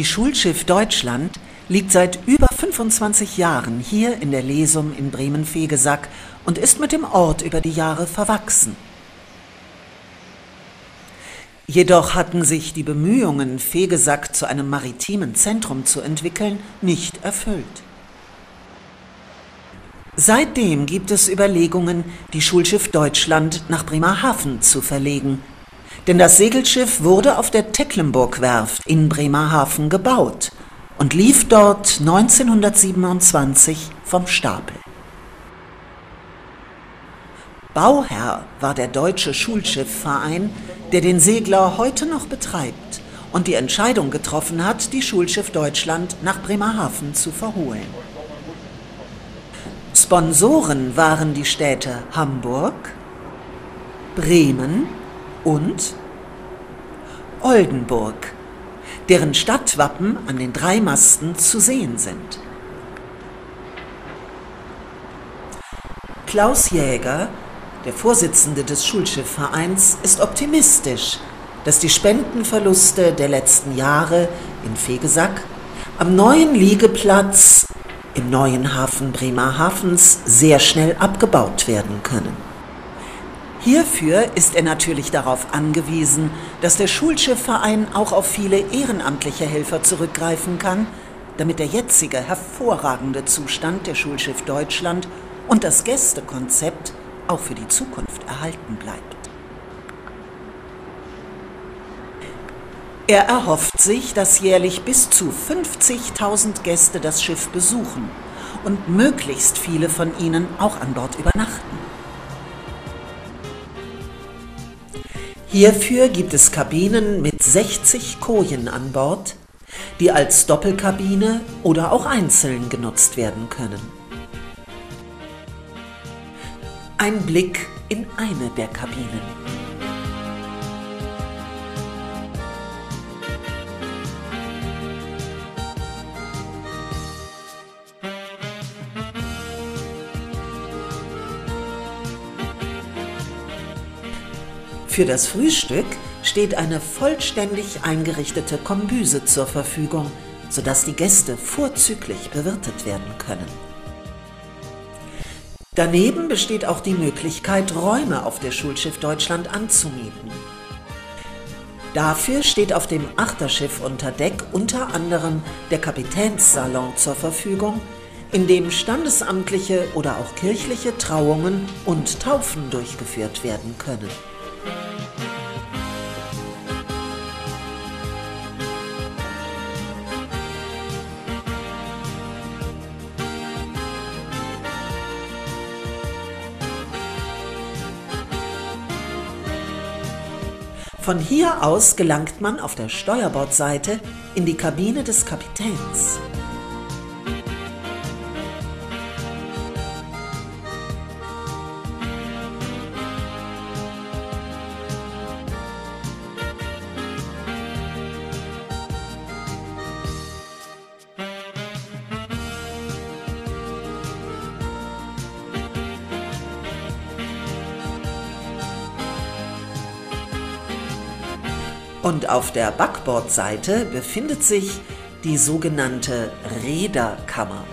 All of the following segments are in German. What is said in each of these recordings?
Die Schulschiff Deutschland liegt seit über 25 Jahren hier in der Lesum in Bremen-Vegesack und ist mit dem Ort über die Jahre verwachsen. Jedoch hatten sich die Bemühungen, Vegesack zu einem maritimen Zentrum zu entwickeln, nicht erfüllt. Seitdem gibt es Überlegungen, die Schulschiff Deutschland nach Bremerhaven zu verlegen. Denn das Segelschiff wurde auf der Tecklenburg-Werft in Bremerhaven gebaut und lief dort 1927 vom Stapel. Bauherr war der Deutsche Schulschiffverein, der den Segler heute noch betreibt und die Entscheidung getroffen hat, die Schulschiff Deutschland nach Bremerhaven zu verholen. Sponsoren waren die Städte Hamburg, Bremen und Oldenburg, deren Stadtwappen an den 3 Masten zu sehen sind. Klaus Jäger, der Vorsitzende des Schulschiffvereins, ist optimistisch, dass die Spendenverluste der letzten Jahre in Vegesack am neuen Liegeplatz im neuen Hafen Bremerhavens sehr schnell abgebaut werden können. Hierfür ist er natürlich darauf angewiesen, dass der Schulschiffverein auch auf viele ehrenamtliche Helfer zurückgreifen kann, damit der jetzige hervorragende Zustand der Schulschiff Deutschland und das Gästekonzept auch für die Zukunft erhalten bleibt. Er erhofft sich, dass jährlich bis zu 50.000 Gäste das Schiff besuchen und möglichst viele von ihnen auch an Bord übernachten. Hierfür gibt es Kabinen mit 60 Kojen an Bord, die als Doppelkabine oder auch einzeln genutzt werden können. Ein Blick in eine der Kabinen. Für das Frühstück steht eine vollständig eingerichtete Kombüse zur Verfügung, sodass die Gäste vorzüglich bewirtet werden können. Daneben besteht auch die Möglichkeit, Räume auf der Schulschiff Deutschland anzumieten. Dafür steht auf dem Achterschiff unter Deck unter anderem der Kapitänssalon zur Verfügung, in dem standesamtliche oder auch kirchliche Trauungen und Taufen durchgeführt werden können. Von hier aus gelangt man auf der Steuerbordseite in die Kabine des Kapitäns. Und auf der Backbordseite befindet sich die sogenannte Reederkammer.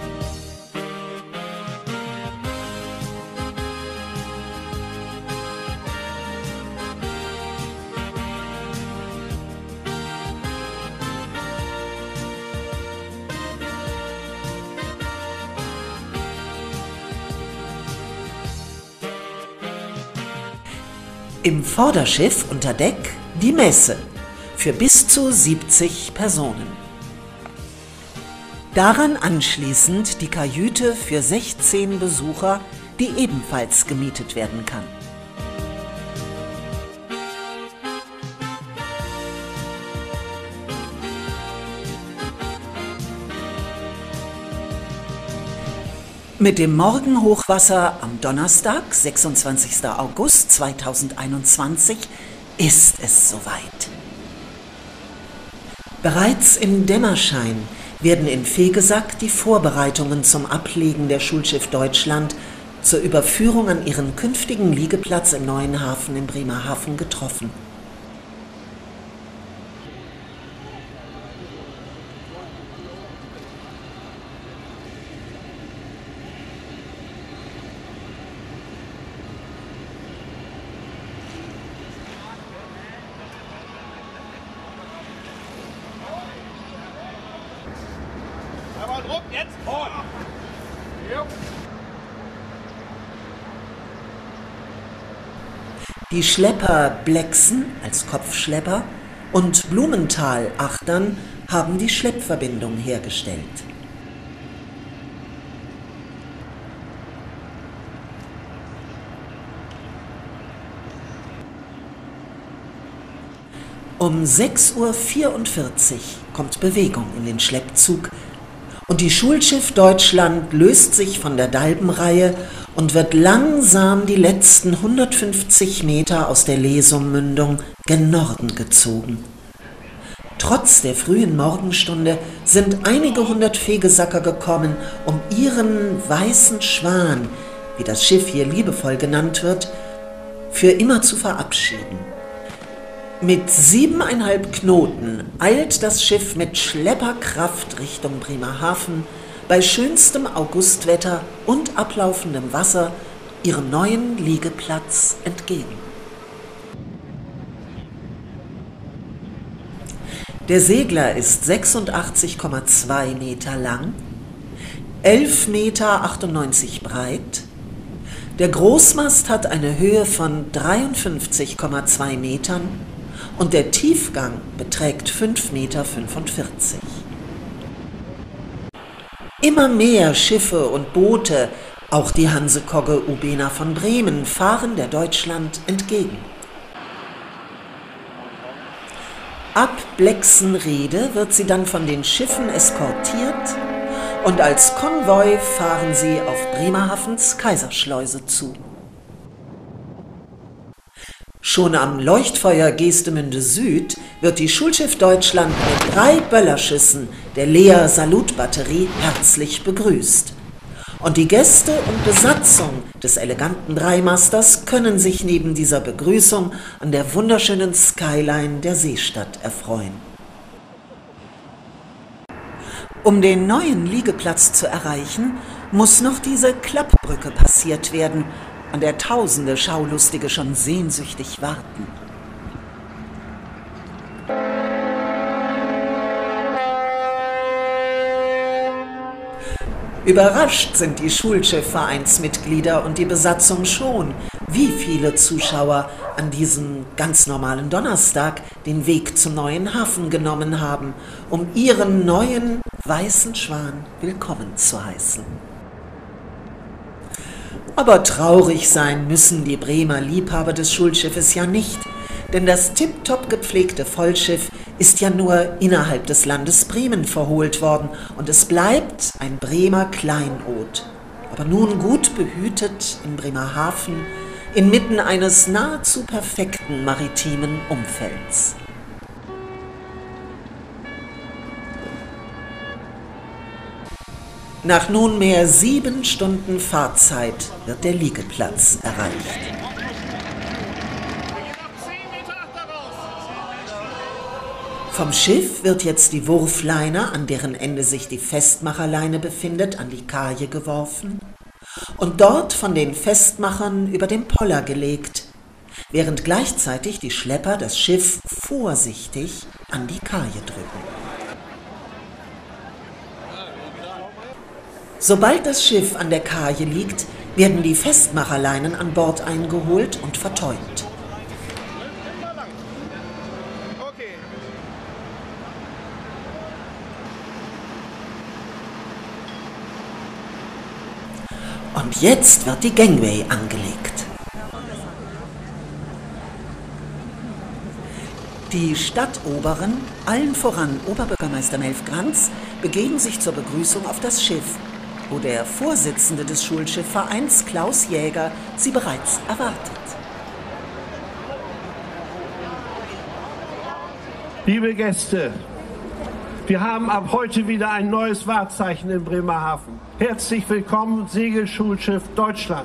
Im Vorderschiff unter Deck die Messe für bis zu 70 Personen. Daran anschließend die Kajüte für 16 Besucher, die ebenfalls gemietet werden kann. Mit dem Morgenhochwasser am Donnerstag, 26. August 2021, ist es soweit. Bereits im Dämmerschein werden in Vegesack die Vorbereitungen zum Ablegen der Schulschiff Deutschland zur Überführung an ihren künftigen Liegeplatz im neuen Hafen in Bremerhaven getroffen. Nochmal Druck, jetzt und. Ja. Die Schlepper Blexen als Kopfschlepper und Blumenthal-Achtern haben die Schleppverbindung hergestellt. Um 6:44 Uhr kommt Bewegung in den Schleppzug und die Schulschiff Deutschland löst sich von der Dalbenreihe und wird langsam die letzten 150 Meter aus der Lesummündung gen Norden gezogen. Trotz der frühen Morgenstunde sind einige hundert Fegesacker gekommen, um ihren weißen Schwan, wie das Schiff hier liebevoll genannt wird, für immer zu verabschieden. Mit 7,5 Knoten eilt das Schiff mit Schlepperkraft Richtung Bremerhaven bei schönstem Augustwetter und ablaufendem Wasser ihrem neuen Liegeplatz entgegen. Der Segler ist 86,2 Meter lang, 11,98 Meter breit. Der Großmast hat eine Höhe von 53,2 Metern und der Tiefgang beträgt 5,45 Meter. Immer mehr Schiffe und Boote, auch die Hansekogge Ubena von Bremen, fahren der Deutschland entgegen. Ab Blexenriede wird sie dann von den Schiffen eskortiert und als Konvoi fahren sie auf Bremerhavens Kaiserschleuse zu. Schon am Leuchtfeuer Geestemünde Süd wird die Schulschiff Deutschland mit 3 Böllerschüssen der Leer Salutbatterie herzlich begrüßt. Und die Gäste und Besatzung des eleganten Dreimasters können sich neben dieser Begrüßung an der wunderschönen Skyline der Seestadt erfreuen. Um den neuen Liegeplatz zu erreichen, muss noch diese Klappbrücke passiert werden, an der tausende Schaulustige schon sehnsüchtig warten. Überrascht sind die Schulschiffvereinsmitglieder und die Besatzung schon, wie viele Zuschauer an diesem ganz normalen Donnerstag den Weg zum neuen Hafen genommen haben, um ihren neuen weißen Schwan willkommen zu heißen. Aber traurig sein müssen die Bremer Liebhaber des Schulschiffes ja nicht, denn das tipptopp gepflegte Vollschiff ist ja nur innerhalb des Landes Bremen verholt worden und es bleibt ein Bremer Kleinod, aber nun gut behütet in Bremerhaven, inmitten eines nahezu perfekten maritimen Umfelds. Nach nunmehr 7 Stunden Fahrzeit wird der Liegeplatz erreicht. Vom Schiff wird jetzt die Wurfleine, an deren Ende sich die Festmacherleine befindet, an die Kaje geworfen und dort von den Festmachern über den Poller gelegt, während gleichzeitig die Schlepper das Schiff vorsichtig an die Kaje drücken. Sobald das Schiff an der Kaje liegt, werden die Festmacherleinen an Bord eingeholt und vertäut. Und jetzt wird die Gangway angelegt. Die Stadtoberen, allen voran Oberbürgermeister Melf Granz, begeben sich zur Begrüßung auf das Schiff, wo der Vorsitzende des Schulschiffvereins, Klaus Jäger, sie bereits erwartet. Liebe Gäste, wir haben ab heute wieder ein neues Wahrzeichen in Bremerhaven. Herzlich willkommen, Segelschulschiff Deutschland.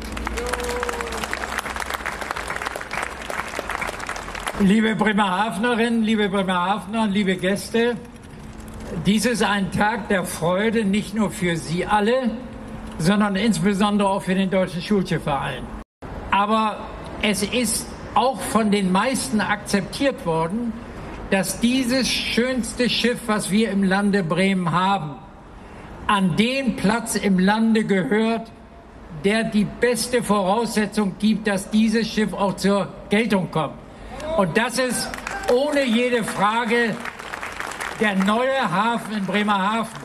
Liebe Bremerhavenerinnen, liebe Bremerhavener, liebe Gäste, dies ist ein Tag der Freude, nicht nur für Sie alle, sondern insbesondere auch für den Deutschen Schulschiffverein. Aber es ist auch von den meisten akzeptiert worden, dass dieses schönste Schiff, was wir im Lande Bremen haben, an den Platz im Lande gehört, der die beste Voraussetzung gibt, dass dieses Schiff auch zur Geltung kommt. Und das ist ohne jede Frage der neue Hafen in Bremerhaven.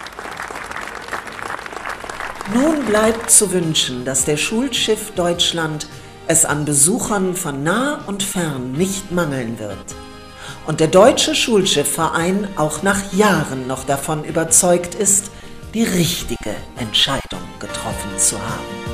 Nun bleibt zu wünschen, dass der Schulschiff Deutschland es an Besuchern von nah und fern nicht mangeln wird und der Deutsche Schulschiffverein auch nach Jahren noch davon überzeugt ist, die richtige Entscheidung getroffen zu haben.